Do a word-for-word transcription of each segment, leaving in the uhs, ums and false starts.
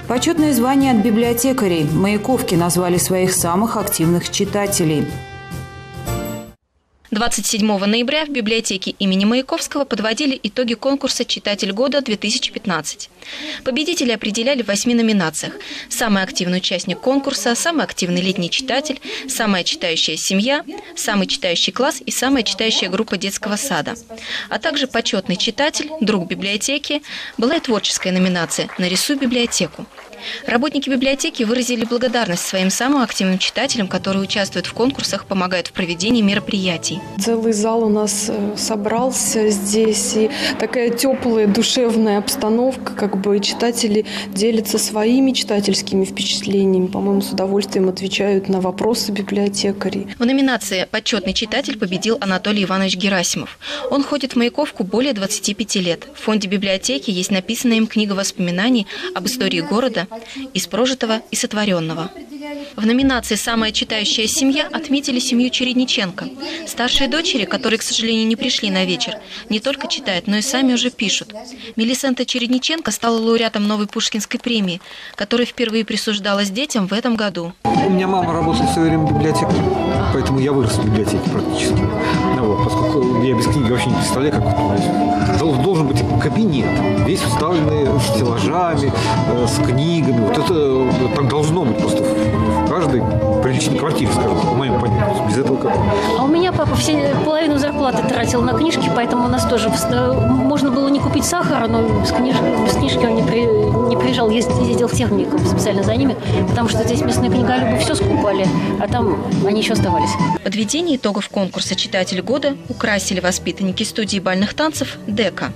Почетное звание от библиотекарей. Маяковки назвали своих самых активных читателей. двадцать седьмого ноября в библиотеке имени Маяковского подводили итоги конкурса «Читатель года-две тысячи пятнадцать». Победители определяли в восьми номинациях. Самый активный участник конкурса, самый активный летний читатель, самая читающая семья, самый читающий класс и самая читающая группа детского сада. А также почетный читатель, друг библиотеки, была и творческая номинация «Нарисуй библиотеку». Работники библиотеки выразили благодарность своим самым активным читателям, которые участвуют в конкурсах, помогают в проведении мероприятий. Целый зал у нас собрался здесь, и такая теплая, душевная обстановка, как бы читатели делятся своими читательскими впечатлениями, по-моему, с удовольствием отвечают на вопросы библиотекарей. В номинации «Почетный читатель» победил Анатолий Иванович Герасимов. Он ходит в Маяковку более двадцати пяти лет. В фонде библиотеки есть написанная им книга воспоминаний об истории города, из прожитого и сотворенного. В номинации «Самая читающая семья» отметили семью Чередниченко. Старшие дочери, которые, к сожалению, не пришли на вечер, не только читают, но и сами уже пишут. Мелисента Чередниченко стала лауреатом новой Пушкинской премии, которая впервые присуждалась детям в этом году. У меня мама работает в свое время библиотекарем, поэтому я вырос в библиотеке практически. Ну, вот, поскольку я без книги вообще не представляю, как вот, должен быть кабинет, весь уставленный стеллажами, э, с книгами. Вот это так должно быть просто в каждой приличной квартире, скажем, по моему понятию. Без этого как? А у меня папа все, половину зарплаты тратил на книжки, поэтому у нас тоже можно было не купить сахара, но без книжки, без книжки он не, при, не приезжал, ездил в технику специально за ними, потому что здесь местные книголюбы все скупали, а там они еще оставались. Подведение итогов конкурса «Читатель года» украсили воспитанники студии бальных танцев «Дека».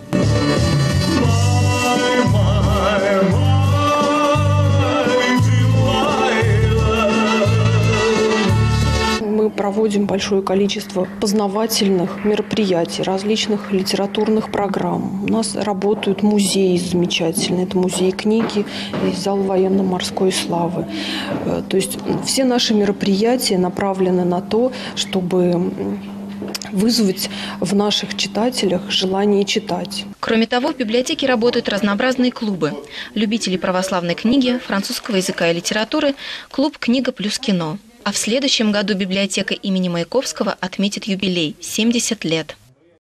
Мы проводим большое количество познавательных мероприятий, различных литературных программ. У нас работают музеи замечательные. Это музей книги и зал военно-морской славы. То есть все наши мероприятия направлены на то, чтобы вызвать в наших читателях желание читать. Кроме того, в библиотеке работают разнообразные клубы. Любители православной книги, французского языка и литературы, клуб «Книга плюс кино». А в следующем году библиотека имени Маяковского отметит юбилей – семьдесят лет.